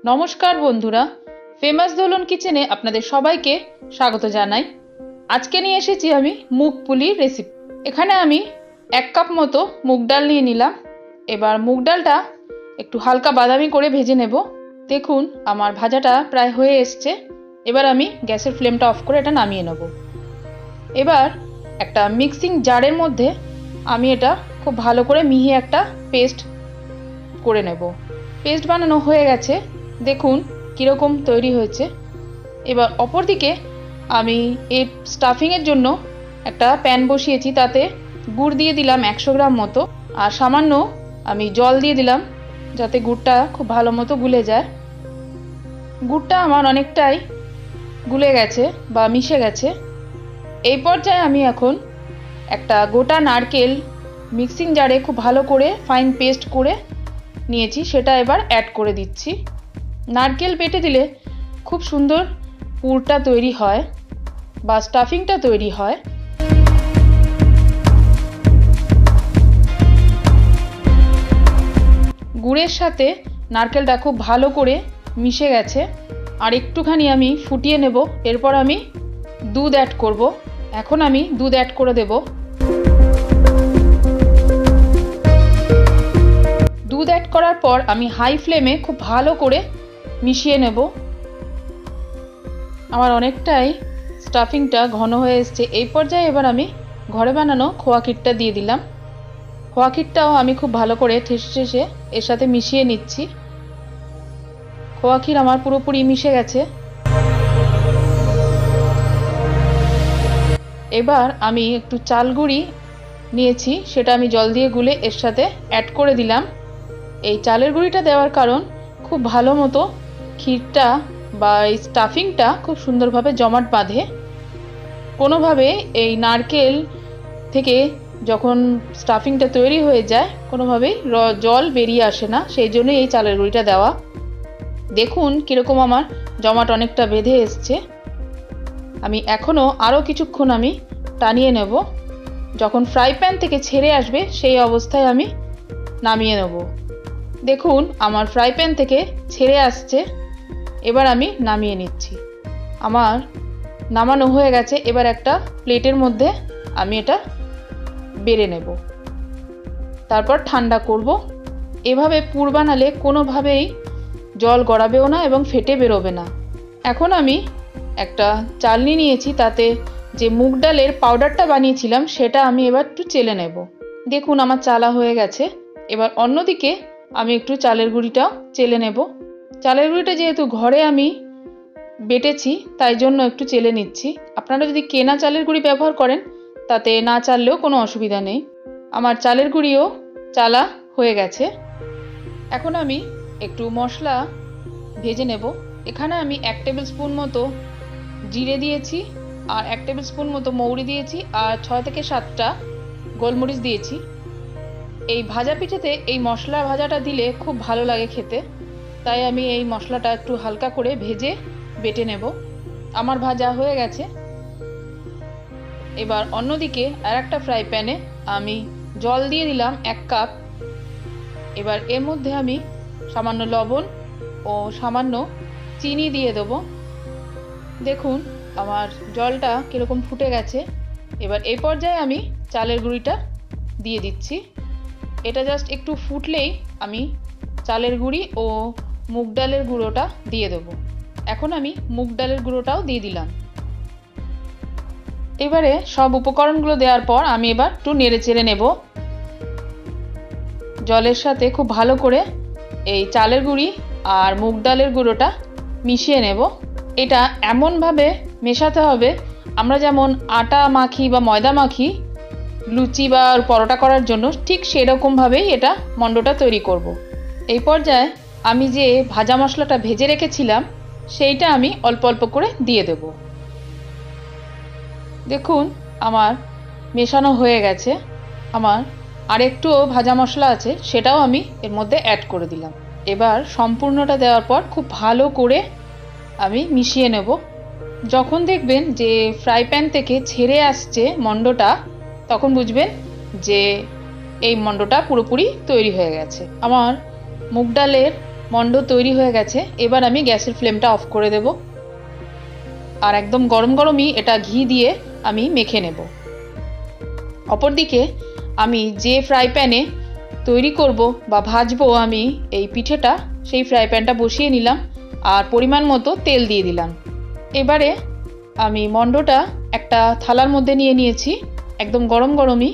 নমস্কার বন্ধুরা, ফেমাস দোলন কিচেনে আপনাদের সবাইকে স্বাগত জানাই। আজকে নিয়ে এসেছি আমি মুগ পুলির রেসিপি। এখানে আমি 1 কাপ মতো মুগ ডাল নিয়ে নিলাম। এবার মুগ ডালটা একটু হালকা বাদামি করে ভেজে নেব। দেখুন আমার ভাজাটা প্রায় হয়ে এসছে। এবার আমি গ্যাসের ফ্লেমটা অফ করে এটা নামিয়ে নেব। এবার একটা মিক্সিং জারের মধ্যে আমি এটা খুব ভালো করে মিহি একটা পেস্ট করে নেব। পেস্ট বানানো হয়ে গেছে, দেখুন কীরকম তৈরি হয়েছে। এবার অপরদিকে আমি এই স্টাফিংয়ের জন্য একটা প্যান বসিয়েছি, তাতে গুড় দিয়ে দিলাম 100 গ্রাম মতো, আর সামান্য আমি জল দিয়ে দিলাম যাতে গুড়টা খুব ভালো মতো গুলে যায়। গুড়টা আমার অনেকটাই গুলে গেছে বা মিশে গেছে। এই পর্যায়ে আমি এখন একটা গোটা নারকেল মিক্সিং জারে খুব ভালো করে ফাইন পেস্ট করে নিয়েছি, সেটা এবার অ্যাড করে দিচ্ছি। নারকেল বেটে দিলে খুব সুন্দর পুরটা তৈরি হয় বা স্টাফিংটা তৈরি হয়। গুড়ের সাথে নারকেলটা খুব ভালো করে মিশে গেছে, আর একটুখানি আমি ফুটিয়ে নেব। এরপর আমি দুধ অ্যাড করব। এখন আমি দুধ অ্যাড করে দেব। দুধ অ্যাড করার পর আমি হাই ফ্লেমে খুব ভালো করে মিশিয়ে নেব। আমার অনেকটাই স্টাফিংটা ঘন হয়ে এসছে। এই পর্যায়ে এবার আমি ঘরে বানানো খোয়া ক্ষীরটা দিয়ে দিলাম। খোয়া ক্ষীরটাও আমি খুব ভালো করে ঠেসে ঠেসে এর সাথে মিশিয়ে নিচ্ছি। খোয়া ক্ষীর আমার পুরোপুরি মিশে গেছে। এবার আমি একটু চাল গুঁড়ি নিয়েছি, সেটা আমি জল দিয়ে গুলে এর সাথে অ্যাড করে দিলাম। এই চালের গুঁড়িটা দেওয়ার কারণ খুব ভালো মতো ক্ষীরটা বা এই স্টাফিংটা খুব সুন্দরভাবে জমাট বাঁধে। কোনোভাবে এই নারকেল থেকে যখন স্টাফিংটা তৈরি হয়ে যায় কোনোভাবেই জল বেরিয়ে আসে না, সেই জন্যই এই চালের গুঁড়িটা দেওয়া। দেখুন কীরকম আমার জমাট অনেকটা বেঁধে এসছে। আমি এখনও আরও কিছুক্ষণ আমি টানিয়ে নেব। যখন ফ্রাই প্যান থেকে ছেড়ে আসবে সেই অবস্থায় আমি নামিয়ে নেব। দেখুন আমার ফ্রাই প্যান থেকে ছেড়ে আসছে। এবার আমি নামিয়ে নিচ্ছি। আমার নামানো হয়ে গেছে। এবার একটা প্লেটের মধ্যে আমি এটা বেড়ে নেব, তারপর ঠান্ডা করব। এভাবে পুর বানালে কোনোভাবেই জল গড়াবেও না এবং ফেটে বেরোবে না। এখন আমি একটা চালনি নিয়েছি, তাতে যে মুগ ডালের পাউডারটা বানিয়েছিলাম সেটা আমি এবার একটু চেলে নেব। দেখুন আমার চালা হয়ে গেছে। এবার অন্যদিকে আমি একটু চালের গুঁড়িটাও চেলে নেব। চালের গুঁড়িটা যেহেতু ঘরে আমি বেটেছি তাই জন্য একটু চেলে নিচ্ছি। আপনারা যদি কেনা চালের গুঁড়ি ব্যবহার করেন তাতে না চাললেও কোনো অসুবিধা নেই। আমার চালের গুঁড়িও চালা হয়ে গেছে। এখন আমি একটু মশলা ভেজে নেব। এখানে আমি 1 টেবিল স্পুন মতো জিরে দিয়েছি, আর 1 টেবিল স্পুন মতো মৌরি দিয়েছি, আর 6 থেকে 7টা গোলমরিচ দিয়েছি। এই ভাজা পিঠেতে এই মশলা ভাজাটা দিলে খুব ভালো লাগে খেতে, তাই আমি এই মশলাটা একটু হালকা করে ভেজে বেটে নেব। আমার ভাজা হয়ে গেছে। এবার অন্যদিকে আর একটা ফ্রাই প্যানে আমি জল দিয়ে দিলাম 1 কাপ। এবার এর মধ্যে আমি সামান্য লবণ ও সামান্য চিনি দিয়ে দেবো। দেখুন আমার জলটা কীরকম ফুটে গেছে। এবার এই পর্যায়ে আমি চালের গুঁড়িটা দিয়ে দিচ্ছি। এটা জাস্ট একটু ফুটলেই আমি চালের গুঁড়ি ও মুগ ডালের গুঁড়োটা দিয়ে দেবো। এখন আমি মুগ ডালের গুঁড়োটাও দিয়ে দিলাম। এবারে সব উপকরণগুলো দেওয়ার পর আমি এবার একটু নেড়ে চেড়ে নেব। জলের সাথে খুব ভালো করে এই চালের গুঁড়ি আর মুগ ডালের গুঁড়োটা মিশিয়ে নেব। এটা এমনভাবে মেশাতে হবে আমরা যেমন আটা মাখি বা ময়দা মাখি লুচি বা পরোটা করার জন্য, ঠিক সেরকমভাবেই এটা মণ্ডটা তৈরি করব। এই পর্যায়ে আমি যে ভাজা মশলাটা ভেজে রেখেছিলাম সেইটা আমি অল্প অল্প করে দিয়ে দেব। দেখুন আমার মেশানো হয়ে গেছে। আমার আরেকটুও ভাজা মশলা আছে, সেটাও আমি এর মধ্যে অ্যাড করে দিলাম। এবার সম্পূর্ণটা দেওয়ার পর খুব ভালো করে আমি মিশিয়ে নেব। যখন দেখবেন যে ফ্রাই প্যান থেকে ছেড়ে আসছে মণ্ডটা, তখন বুঝবেন যে এই মণ্ডটা পুরোপুরি তৈরি হয়ে গেছে। আমার মুগ ডালের মণ্ড তৈরি হয়ে গেছে। এবার আমি গ্যাসের ফ্লেমটা অফ করে দেব আর একদম গরম গরমই এটা ঘি দিয়ে আমি মেখে নেব। অপরদিকে আমি যে ফ্রাই প্যানে তৈরি করব বা ভাজবো আমি এই পিঠেটা, সেই ফ্রাই প্যানটা বসিয়ে নিলাম আর পরিমাণ মতো তেল দিয়ে দিলাম। এবারে আমি মণ্ডটা একটা থালার মধ্যে নিয়ে নিয়েছি, একদম গরম গরমই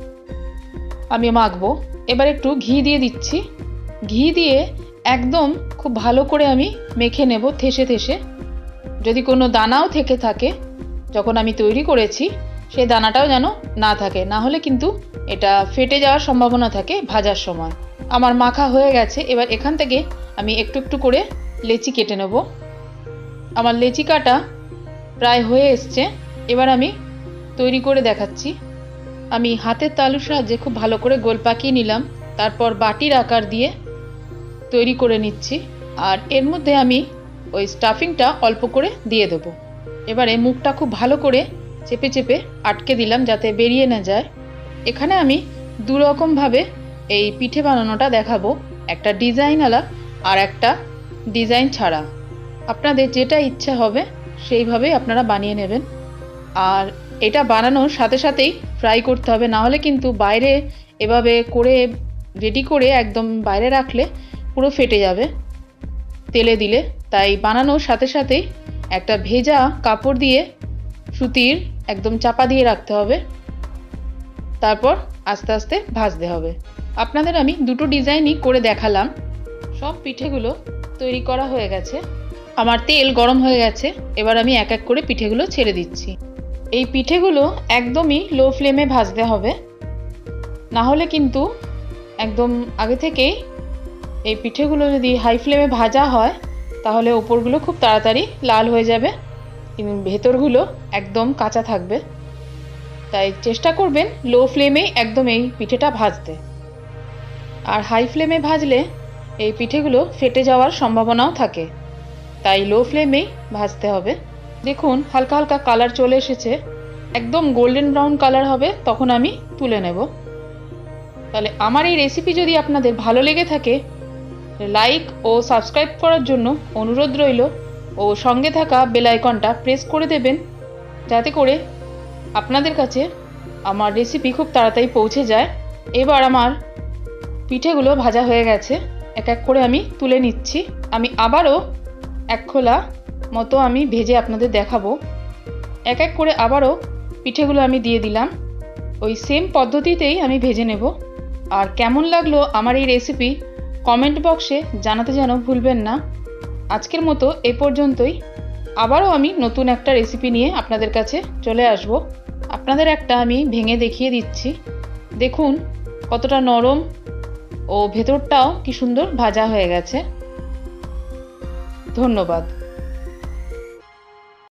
আমি মাখবো। এবার একটু ঘি দিয়ে দিচ্ছি। ঘি দিয়ে একদম খুব ভালো করে আমি মেখে নেব থেসে থেসে। যদি কোনো দানাও থেকে থাকে যখন আমি তৈরি করেছি, সেই দানাটাও যেন না থাকে, না হলে কিন্তু এটা ফেটে যাওয়ার সম্ভাবনা থাকে ভাজার সময়। আমার মাখা হয়ে গেছে। এবার এখান থেকে আমি একটু একটু করে লেচি কেটে নেব। আমার লেচি কাটা প্রায় হয়ে এসছে। এবার আমি তৈরি করে দেখাচ্ছি। আমি হাতের তালুর সাহায্যে খুব ভালো করে গোল পাকিয়ে নিলাম, তারপর বাটির আকার দিয়ে তৈরি করে নিচ্ছি। আর এর মধ্যে আমি ওই স্টাফিংটা অল্প করে দিয়ে দেবো। এবারে মুখটা খুব ভালো করে চেপে চেপে আটকে দিলাম যাতে বেরিয়ে না যায়। এখানে আমি দু রকমভাবে এই পিঠে বানানোটা দেখাবো, একটা ডিজাইনওয়ালা আর একটা ডিজাইন ছাড়া। আপনাদের যেটা ইচ্ছা হবে সেইভাবেই আপনারা বানিয়ে নেবেন। আর এটা বানানোর সাথে সাথেই ফ্রাই করতে হবে, না হলে কিন্তু বাইরে এভাবে করে রেডি করে একদম বাইরে রাখলে পুরো ফেটে যাবে তেলে দিলে। তাই বানানোর সাথে সাথেই একটা ভেজা কাপড় দিয়ে সুতির একদম চাপা দিয়ে রাখতে হবে, তারপর আস্তে আস্তে ভাজতে হবে। আপনাদের আমি দুটো ডিজাইনই করে দেখালাম। সব পিঠেগুলো তৈরি করা হয়ে গেছে। আমার তেল গরম হয়ে গেছে। এবার আমি এক এক করে পিঠেগুলো ছেড়ে দিচ্ছি। এই পিঠেগুলো একদমই লো ফ্লেমে ভাজতে হবে, না হলে কিন্তু একদম আগে থেকেই এই পিঠেগুলো যদি হাই ফ্লেমে ভাজা হয় তাহলে ওপরগুলো খুব তাড়াতাড়ি লাল হয়ে যাবে, কিন্তু ভেতরগুলো একদম কাঁচা থাকবে। তাই চেষ্টা করবেন লো ফ্লেমেই একদম এই পিঠেটা ভাজতে। আর হাই ফ্লেমে ভাজলে এই পিঠেগুলো ফেটে যাওয়ার সম্ভাবনাও থাকে, তাই লো ফ্লেমেই ভাজতে হবে। দেখুন হালকা হালকা কালার চলে এসেছে, একদম গোল্ডেন ব্রাউন কালার হবে তখন আমি তুলে নেব। তাহলে আমার এই রেসিপি যদি আপনাদের ভালো লেগে থাকে, লাইক ও সাবস্ক্রাইব করার জন্য অনুরোধ রইল ও সঙ্গে থাকা বেল আইকনটা প্রেস করে দেবেন, যাতে করে আপনাদের কাছে আমার রেসিপি খুব তাড়াতাড়ি পৌঁছে যায়। এবার আমার পিঠেগুলো ভাজা হয়ে গেছে, এক এক করে আমি তুলে নিচ্ছি। আমি আবারও এক খোলা মতো আমি ভেজে আপনাদের দেখাবো। এক এক করে আবারও পিঠেগুলো আমি দিয়ে দিলাম। ওই সেম পদ্ধতিতেই আমি ভেজে নেব। আর কেমন লাগলো আমার এই রেসিপি কমেন্ট বক্সে জানাতে যেন ভুলবেন না। আজকের মতো এ পর্যন্তই। আবারও আমি নতুন একটা রেসিপি নিয়ে আপনাদের কাছে চলে আসব। আপনাদের একটা আমি ভেঙে দেখিয়ে দিচ্ছি। দেখুন কতটা নরম ও ভেতরটাও কি সুন্দর ভাজা হয়ে গেছে। ধন্যবাদ।